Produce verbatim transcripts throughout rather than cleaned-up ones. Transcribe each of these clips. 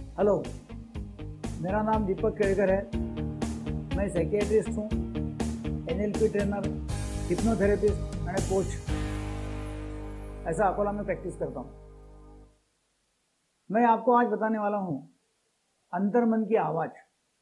Hello, मेरा नाम दीपक केड़कर है। मैं साइकियाट्रिस्ट हूँ, NLP trainer, hypnotherapist and coach. ऐसा अकोला में प्रैक्टिस करता हूँ। मैं आपको आज बताने वाला हूँ अंतर्मन की आवाज।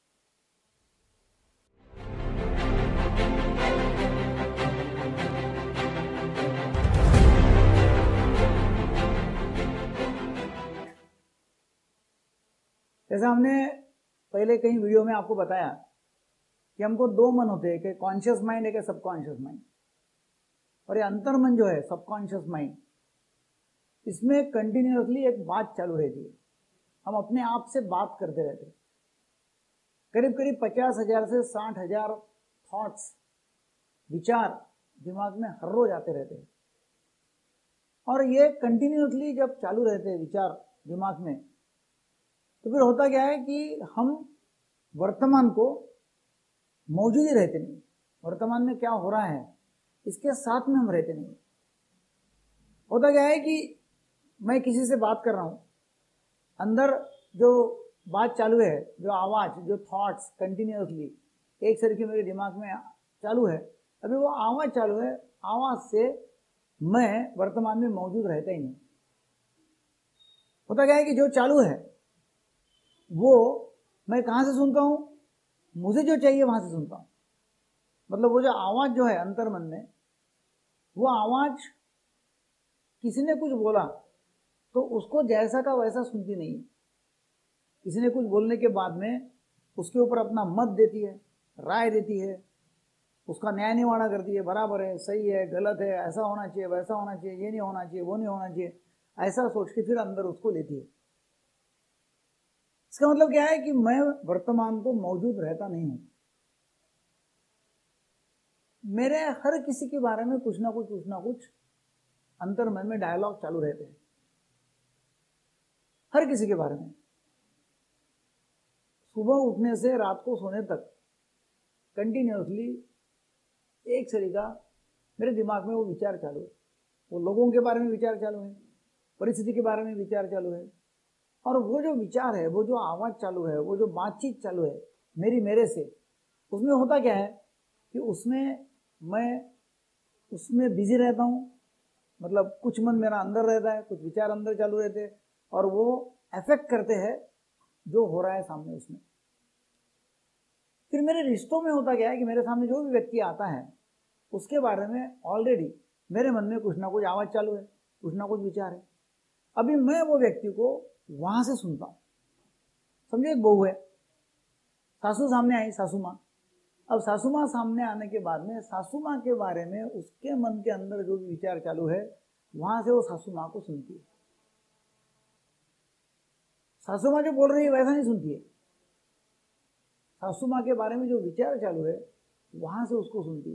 जैसा हमने पहले कहीं वीडियो में आपको बताया कि हमको दो मन होते हैं, एक कॉन्शियस माइंड, एक सबकॉन्शियस माइंड। और ये अंतर्मन जो है, सबकॉन्शियस माइंड, इसमें कंटिन्यूअसली एक बात चालू रहती है। हम अपने आप से बात करते रहते हैं। करीब करीब पचास हजार से साठ हजार थॉट्स, विचार दिमाग में हर रोज आते रहते हैं। और ये कंटिन्यूअसली जब चालू रहते हैं विचार दिमाग में, तो फिर होता क्या है कि हम वर्तमान को मौजूद ही रहते नहीं। वर्तमान में क्या हो रहा है इसके साथ में हम रहते नहीं। होता क्या है कि मैं किसी से बात कर रहा हूं, अंदर जो बात चालू है, जो आवाज, जो थॉट्स कंटिन्यूअसली एक सर की मेरे दिमाग में चालू है, अभी वो आवाज चालू है। आवाज से मैं वर्तमान में मौजूद रहता ही नहीं। होता क्या है कि जो चालू है वो मैं कहां से सुनता हूं? मुझे जो चाहिए वहां से सुनता हूं। मतलब वो जो आवाज जो है अंतर्मन में, वो आवाज किसी ने कुछ बोला तो उसको जैसा का वैसा सुनती नहीं है। किसी ने कुछ बोलने के बाद में उसके ऊपर अपना मत देती है, राय देती है, उसका न्याय निवाड़ा करती है, बराबर है, सही है, गलत है, ऐसा होना चाहिए, वैसा होना चाहिए, ये नहीं होना चाहिए, वो नहीं होना चाहिए, ऐसा सोच के फिर अंदर उसको लेती है। इसका मतलब क्या है कि मैं वर्तमान को मौजूद रहता नहीं हूं। मेरे हर किसी के बारे में कुछ ना कुछ कुछ ना कुछ अंतर्मन में डायलॉग चालू रहते हैं। हर किसी के बारे में, सुबह उठने से रात को सोने तक कंटिन्यूअसली एक तरीका मेरे दिमाग में वो विचार चालू है। वो लोगों के बारे में विचार चालू है, परिस्थिति के बारे में विचार चालू है। और वो जो विचार है, वो जो आवाज चालू है, वो जो बातचीत चालू है मेरी मेरे से, उसमें होता क्या है कि उसमें मैं उसमें बिजी रहता हूं। मतलब कुछ मन मेरा अंदर रहता है, कुछ विचार अंदर चालू रहते हैं और वो अफेक्ट करते हैं जो हो रहा है सामने उसमें। फिर मेरे रिश्तों में होता क्या है कि मेरे सामने जो भी व्यक्ति आता है उसके बारे में ऑलरेडी मेरे मन में कुछ ना कुछ आवाज चालू है, कुछ ना कुछ विचार है। अभी मैं वो व्यक्ति को वहां से सुनता हूं। समझो एक बहू है, सासू सामने आई, सासू माँ। अब सासू माँ सामने आने के बाद में सासू माँ के बारे में उसके मन के अंदर जो भी विचार चालू है, वहां से वो सासू माँ को सुनती है। सासू माँ जो बोल रही है वैसा नहीं सुनती है। सासू माँ के बारे में जो विचार चालू है वहां से उसको सुनती है।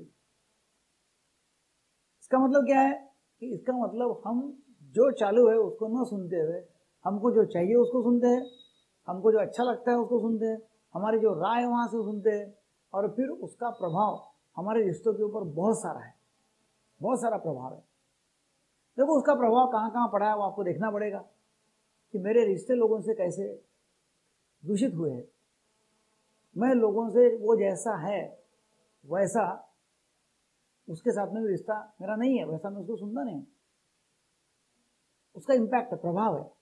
इसका मतलब क्या है कि इसका मतलब हम जो चालू है उसको न सुनते हुए हमको जो चाहिए उसको सुनते हैं, हमको जो अच्छा लगता है उसको सुनते हैं, हमारी जो राय वहां से सुनते हैं। और फिर उसका प्रभाव हमारे रिश्तों के ऊपर बहुत सारा है, बहुत सारा प्रभाव है। देखो उसका प्रभाव कहाँ कहाँ पड़ा है वो आपको देखना पड़ेगा कि मेरे रिश्ते लोगों से कैसे दूषित हुए हैं। मैं लोगों से वो जैसा है वैसा उसके साथ में भी रिश्ता मेरा नहीं है, वैसा मैं उसको सुनता नहीं हूं। उसका इम्पैक्ट है, प्रभाव है।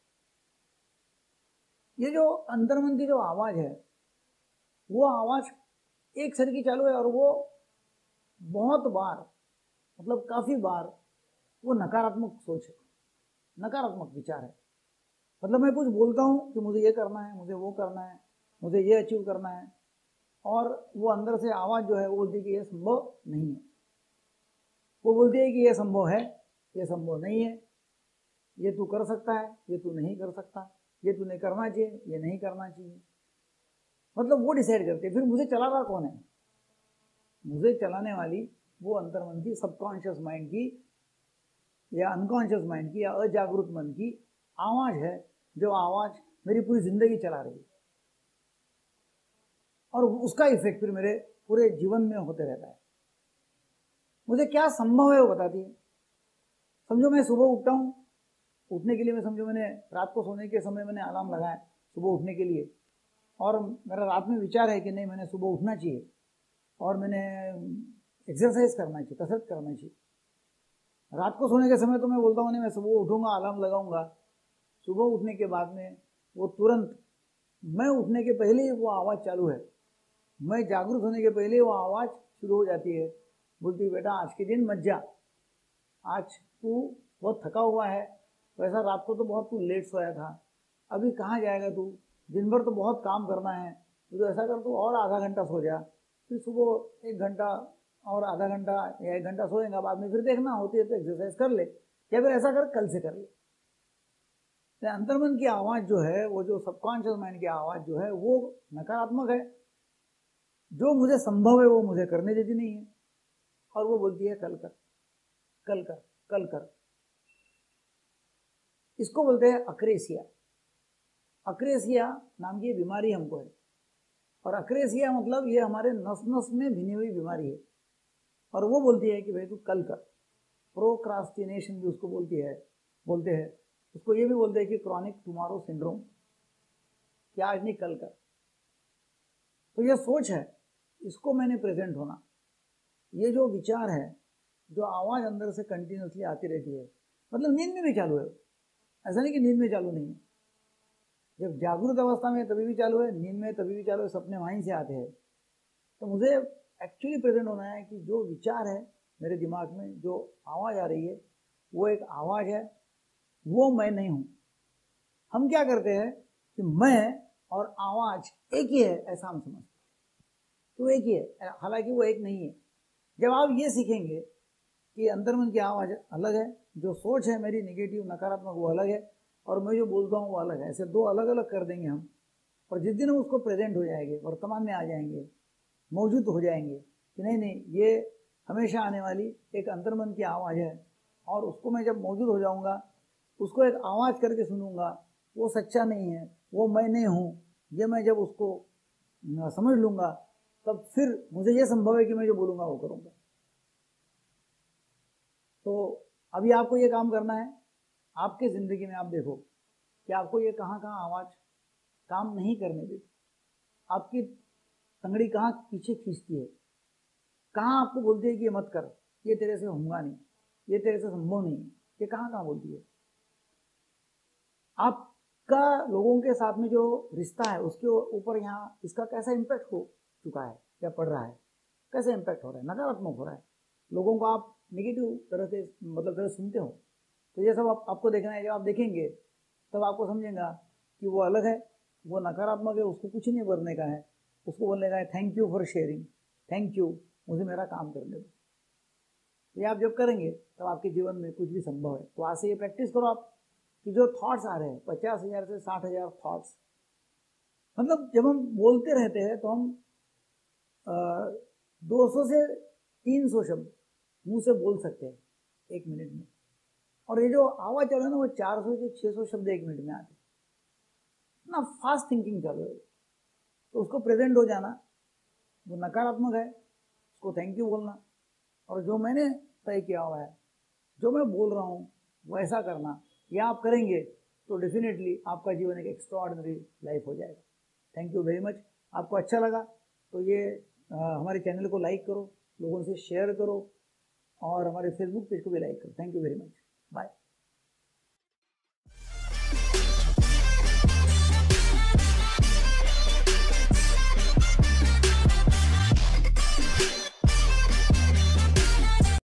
ये जो अंतर्मन की जो आवाज है, वो आवाज एक सर की चालू है और वो बहुत बार, मतलब काफी बार, वो नकारात्मक सोच है, नकारात्मक विचार है। मतलब मैं कुछ बोलता हूं कि मुझे ये करना है, मुझे वो करना है, मुझे ये अचीव करना है, और वो अंदर से आवाज जो है वो बोलती है कि ये संभव नहीं है। वो बोलती है कि ये संभव है, ये संभव नहीं है, ये तू कर सकता है, ये तू नहीं कर सकता, ये तूने करना चाहिए, ये नहीं करना चाहिए। मतलब वो डिसाइड करते हैं। फिर मुझे चला रहा कौन है? मुझे चलाने वाली वो अंतर्मन की, सबकॉन्शियस माइंड की या अनकॉन्शियस माइंड की या अजागरूक मन की आवाज है, जो आवाज मेरी पूरी जिंदगी चला रही है। और उसका इफेक्ट फिर मेरे पूरे जीवन में होते रहता है। मुझे क्या संभव है वो बताती है। समझो मैं सुबह उठता हूँ, उठने के लिए मैं समझो मैंने रात को सोने के समय मैंने अलार्म लगाया सुबह उठने के लिए, और मेरा रात में विचार है कि नहीं मैंने सुबह उठना चाहिए और मैंने एक्सरसाइज करना चाहिए, कसरत करना चाहिए। रात को सोने के समय तो मैं बोलता हूँ नहीं मैं सुबह उठूंगा, अलार्म लगाऊंगा। सुबह उठने के बाद में वो तुरंत, मैं उठने के पहले ही वो आवाज़ चालू है, मैं जागरूक होने के पहले वो आवाज़ शुरू हो जाती है, बोलती है बेटा आज के दिन मत जा, आज तू बहुत थका हुआ है, वैसा रात को तो बहुत तू लेट सोया था, अभी कहाँ जाएगा तू, दिन भर तो बहुत काम करना है, तो ऐसा कर तू और आधा घंटा सो जा, फिर सुबह एक घंटा और आधा घंटा या एक घंटा सोएगा, बाद में फिर देखना होती है तो एक्सरसाइज कर ले, या फिर ऐसा कर कल से कर ले। तो अंतर्मन की आवाज़ जो है, वो जो सबकॉन्शियस माइंड की आवाज़ जो है वो नकारात्मक है, जो मुझे संभव है वो मुझे करने देती नहीं है, और वो बोलती है कल कर कल कर कल कर। इसको बोलते हैं अक्रेसिया। अक्रेसिया नाम की बीमारी हमको है, और अक्रेसिया मतलब ये हमारे नस नस में भिनी हुई बीमारी है, और वो बोलती है कि भाई तू कल कर। प्रोक्रास्टिनेशन भी उसको बोलती है, बोलते हैं उसको, ये भी बोलते हैं कि क्रॉनिक टुमारो सिंड्रोम, कि आज नहीं कल कर। तो ये सोच है, इसको मैंने प्रेजेंट होना, ये जो विचार है, जो आवाज़ अंदर से कंटिन्यूसली आती रहती है, मतलब नींद में भी चालू है, ऐसा नहीं कि नींद में चालू नहीं है, जब जागरूक अवस्था में तभी भी चालू है, नींद में तभी भी चालू है, सपने वहीं से आते हैं। तो मुझे एक्चुअली प्रेजेंट होना है कि जो विचार है मेरे दिमाग में, जो आवाज़ आ रही है वो एक आवाज़ है, वो मैं नहीं हूँ। हम क्या करते हैं कि मैं और आवाज़ एक ही है ऐसा हम समझते हैं, तो एक ही है, हालांकि वो एक नहीं है। जब आप ये सीखेंगे कि अंतर्मन की आवाज़ अलग है, जो सोच है मेरी नेगेटिव नकारात्मक वो अलग है, और मैं जो बोलता हूँ वो अलग है, ऐसे दो अलग अलग कर देंगे हम, और जिस दिन हम उसको प्रेजेंट हो जाएंगे, वर्तमान में आ जाएंगे, मौजूद हो जाएंगे कि नहीं नहीं ये हमेशा आने वाली एक अंतर्मन की आवाज़ है, और उसको मैं जब मौजूद हो जाऊँगा, उसको एक आवाज़ करके सुनूंगा, वो सच्चा नहीं है, वो मैं नहीं हूँ, ये मैं जब उसको समझ लूँगा, तब फिर मुझे ये संभव है कि मैं जो बोलूँगा वो करूँगा। तो अभी आपको ये काम करना है, आपके ज़िंदगी में आप देखो कि आपको ये कहाँ कहाँ आवाज़ काम नहीं करने देती, आपकी तंगड़ी कहाँ पीछे खींचती है, कहाँ आपको बोलती है कि ये मत कर, ये तेरे से होगा नहीं, ये तेरे से संभव नहीं है, ये कहाँ कहाँ बोलती है। आपका लोगों के साथ में जो रिश्ता है उसके ऊपर यहाँ इसका कैसा इम्पैक्ट हो चुका है या पड़ रहा है, कैसे इम्पैक्ट हो रहा है, नकारात्मक हो रहा है, लोगों को आप नेगेटिव तरह से मतलब तरह सुनते हो। तो ये सब आप, आपको देखना है, जब आप देखेंगे तब आपको समझेगा कि वो अलग है, वो नकारात्मक है, उसको कुछ नहीं करने का है, उसको बोलने का है thank you for sharing, thank you मुझे मेरा काम करने दो। ये आप जब करेंगे तब आपके जीवन में कुछ भी संभव है। तो आज से ये प्रैक्टिस करो आप कि जो थॉट्स आ रहे हैं, पचास हजार से साठ हजार थॉट्स, मतलब जब हम बोलते रहते हैं तो हम दो सौ से तीन सौ शब्द मुंह से बोल सकते हैं एक मिनट में, और ये जो आवाज़ चल रहा है ना वो चार सौ से छः सौ शब्द एक मिनट में आते, इतना फास्ट थिंकिंग चल रहा है। तो उसको प्रेजेंट हो जाना, वो नकारात्मक है, उसको थैंक यू बोलना, और जो मैंने तय किया हुआ है, जो मैं बोल रहा हूँ वैसा करना, यह आप करेंगे तो डेफिनेटली आपका जीवन एक एक्स्ट्राऑर्डिनरी लाइफ हो जाएगा। Thank you very much. आपको अच्छा लगा तो ये आ, हमारे चैनल को लाइक करो, लोगों से शेयर करो, और हमारे फेसबुक पेज को भी लाइक करो। Thank you very much, bye.